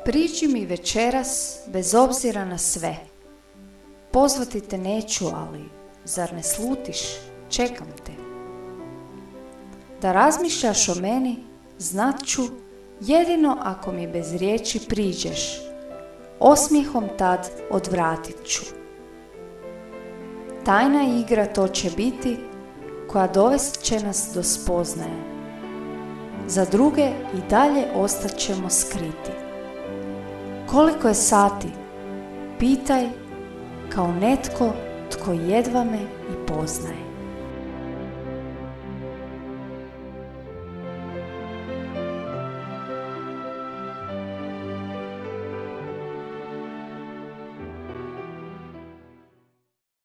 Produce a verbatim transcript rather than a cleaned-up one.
Priđi mi večeras bez obzira na sve. Pozvati te neću, ali zar ne slutiš, čekam te. Da razmišljaš o meni, znat ću jedino ako mi bez riječi priđeš, osmijehom tad odvratit ću. Tajna igra to će biti koja dovest će nas do spoznaje. Za druge i dalje ostat ćemo skriti. Koliko je sati? Pitaj kao netko tko jedva me i poznaje.